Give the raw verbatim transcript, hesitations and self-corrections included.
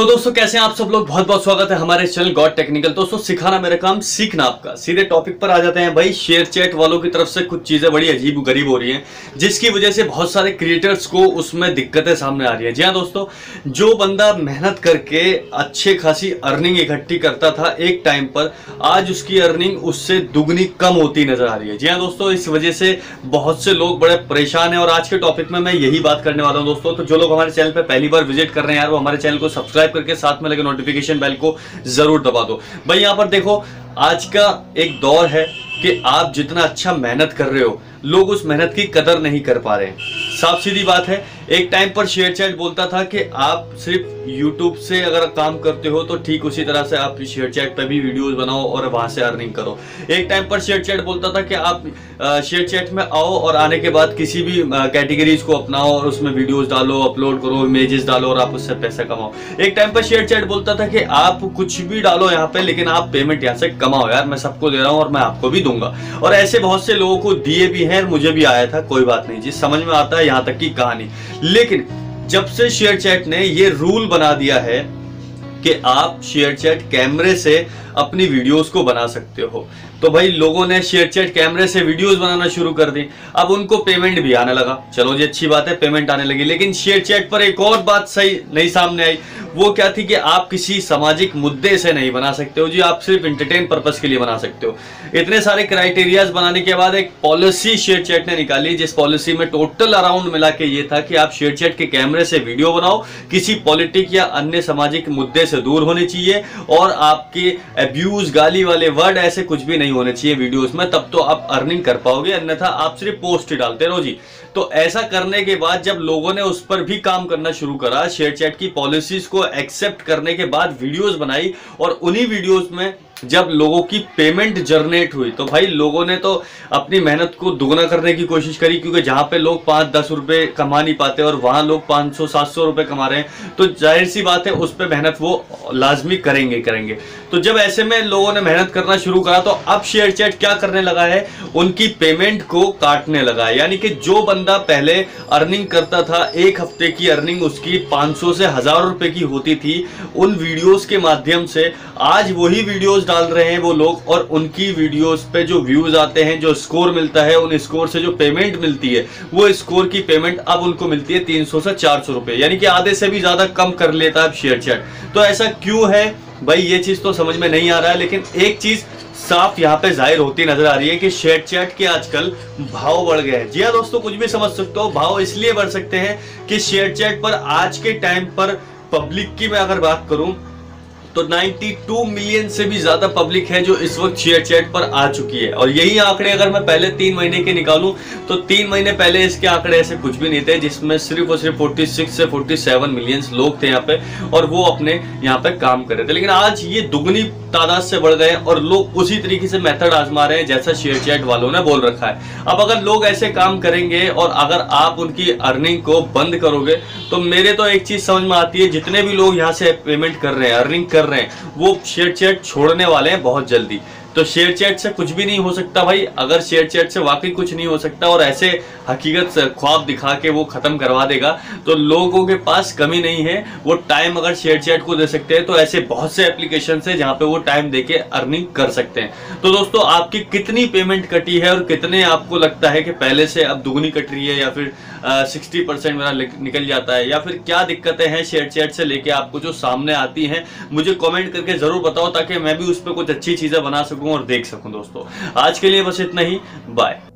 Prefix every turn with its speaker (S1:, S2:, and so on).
S1: तो दोस्तों कैसे हैं आप सब लोग। बहुत बहुत स्वागत है हमारे चैनल गॉड टेक्निकल। दोस्तों सिखाना मेरा काम, सीखना आपका। सीधे टॉपिक पर आ जाते हैं भाई। शेयर चैट वालों की तरफ से कुछ चीजें बड़ी अजीब गरीब हो रही हैं, जिसकी वजह से बहुत सारे क्रिएटर्स को उसमें दिक्कतें सामने आ रही है। जी हाँ दोस्तों, जो बंदा मेहनत करके अच्छे खासी अर्निंग इकट्ठी करता था एक टाइम पर, आज उसकी अर्निंग उससे दुगनी कम होती नजर आ रही है। जी हाँ दोस्तों, इस वजह से बहुत से लोग बड़े परेशान हैं और आज के टॉपिक में मैं यही बात करने वाला हूं दोस्तों। तो जो लोग हमारे चैनल पर पहली बार विजिट कर रहे हैं यार, वो हमारे चैनल को सब्सक्राइब करके साथ में लगे नोटिफिकेशन बेल को जरूर दबा दो भाई। यहां पर देखो, आज का एक दौर है कि आप जितना अच्छा मेहनत कर रहे हो, लोग उस मेहनत की कदर नहीं कर पा रहे हैं। साफ सीधी बात है, एक टाइम पर शेयर चैट बोलता था कि आप सिर्फ यूट्यूब से अगर काम करते हो तो ठीक उसी तरह से आप शेयर चैट पर भी वीडियोस बनाओ और वहां से अर्निंग करो। एक टाइम पर शेयर चैट बोलता था कि आप शेयर चैट में आओ और आने के बाद किसी भी कैटेगरीज को अपनाओ और उसमें वीडियोस डालो, अपलोड करो, इमेजेस डालो और आप उससे पैसा कमाओ। एक टाइम पर शेयर चैट बोलता था कि आप कुछ भी डालो यहाँ पे, लेकिन आप पेमेंट यहाँ से कमाओ यार, मैं सबको दे रहा हूँ और मैं आपको भी दूंगा। और ऐसे बहुत से लोगों को दिए भी हैं, मुझे भी आया था, कोई बात नहीं जी, समझ में आता है यहाँ तक की कहानी। लेकिन जब से शेयर चैट ने ये रूल बना दिया है कि आप शेयर चैट कैमरे से अपनी वीडियोस को बना सकते हो, तो भाई लोगों ने शेयर चैट कैमरे से वीडियोस बनाना शुरू कर दी। अब उनको पेमेंट भी आने लगा, चलो जी अच्छी बात है, पेमेंट आने लगी। लेकिन शेयर चैट पर एक और बात सही नहीं सामने आई, वो क्या थी कि आप किसी सामाजिक मुद्दे से नहीं बना सकते हो जी, आप सिर्फ एंटरटेन पर्पस के लिए बना सकते हो। इतने सारे क्राइटेरियाज बनाने के बाद एक पॉलिसी शेयर चैट ने निकाली, जिस पॉलिसी में टोटल अराउंड मिला के ये था कि आप शेयर चैट के कैमरे से वीडियो बनाओ, किसी पॉलिटिक या अन्य सामाजिक मुद्दे से दूर होने चाहिए और आपके अब्यूज, गाली वाले वर्ड ऐसे कुछ भी नहीं होने चाहिए वीडियोस में, तब तो आप अर्निंग कर पाओगे, अन्यथा आप सिर्फ पोस्ट ही डालते रहो जी। तो ऐसा करने के बाद जब लोगों ने उस पर भी काम करना शुरू करा, शेयर चैट की पॉलिसीज को एक्सेप्ट करने के बाद वीडियोस बनाई और उन्हीं वीडियोस में जब लोगों की पेमेंट जनरेट हुई, तो भाई लोगों ने तो अपनी मेहनत को दुगना करने की कोशिश करी, क्योंकि जहां पे लोग पांच दस रुपए कमा नहीं पाते और वहां लोग पांच सौ सात सौ रुपए कमा रहे हैं, तो जाहिर सी बात है उस पर मेहनत वो लाजमी करेंगे करेंगे तो जब ऐसे में लोगों ने मेहनत करना शुरू करा, तो अब शेयर चैट क्या करने लगा है, उनकी पेमेंट को काटने लगा है। यानी कि जो बंदा पहले अर्निंग करता था, एक हफ्ते की अर्निंग उसकी पांच सौ से हजार रुपए की होती थी उन वीडियोस के माध्यम से, आज वही वीडियोस डाल रहे हैं वो लोग और उनकी वीडियोस पे जो व्यूज आते हैं, जो स्कोर मिलता है, उन स्कोर से जो पेमेंट मिलती है, वो स्कोर की पेमेंट अब उनको मिलती है तीन सौ से चार सौ रुपए, यानी कि आधे से भी ज्यादा कम कर लेता है शेयर चैट। तो ऐसा क्यों है भाई, ये चीज तो समझ में नहीं आ रहा है। लेकिन एक चीज साफ यहाँ पे जाहिर होती नजर आ रही है कि शेयर चैट के आजकल भाव बढ़ गए हैं। जी हाँ दोस्तों, कुछ भी समझ सकते हो, भाव इसलिए बढ़ सकते हैं कि शेयर चैट पर आज के टाइम पर पब्लिक की मैं अगर बात करूं तो बानवे मिलियन से भी ज्यादा पब्लिक है जो इस वक्त शेयर चैट पर आ चुकी है। और यही आंकड़े अगर मैं पहले तीन महीने के निकालूं तो तीन महीने पहले इसके आंकड़े ऐसे कुछ भी नहीं थे, जिसमें सिर्फ और सिर्फ छियालीस से सैंतालीस मिलियन लोग थे यहाँ पे और वो अपने यहाँ पे काम कर रहे थे। लेकिन आज ये दुगनी तादाद से बढ़ गए और लोग उसी तरीके से मेथड आजमा रहे हैं जैसा शेयर चैट वालों ने बोल रखा है। अब अगर लोग ऐसे काम करेंगे और अगर आप उनकी अर्निंग को बंद करोगे, तो मेरे तो एक चीज समझ में आती है, जितने भी लोग यहाँ से पेमेंट कर रहे हैं, अर्निंग कर रहे हैं, वो शेयर चैट छोड़ने वाले हैं बहुत जल्दी। तो शेयर चैट से कुछ भी नहीं हो सकता भाई। अगर शेयर चैट से वाकई कुछ नहीं हो सकता और ऐसे हकीकत से ख्वाब दिखा के वो खत्म करवा देगा, तो लोगों के पास कमी नहीं है, वो टाइम अगर शेयर चैट को दे सकते हैं तो ऐसे बहुत से एप्लीकेशन है जहां पे वो टाइम देके अर्निंग कर सकते हैं। तो दोस्तों, आपकी कितनी पेमेंट कटी है और कितने आपको लगता है कि पहले से अब दुगनी कट रही है या फिर सिक्सटी परसेंट मेरा निकल जाता है, या फिर क्या दिक्कतें हैं शेयर चैट से लेके आपको जो सामने आती हैं, मुझे कमेंट करके जरूर बताओ, ताकि मैं भी उस पर कुछ अच्छी चीजें बना सकूं और देख सकूं। दोस्तों आज के लिए बस इतना ही, बाय।